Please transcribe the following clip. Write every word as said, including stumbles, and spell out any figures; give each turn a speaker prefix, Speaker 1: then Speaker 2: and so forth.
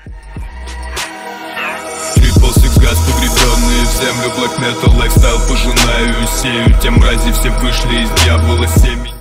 Speaker 1: Трипл сикс газ погребенные в землю, блэк метал лайфстайл пожинаю и сею. Те мрази все вышли из дьявола семьи.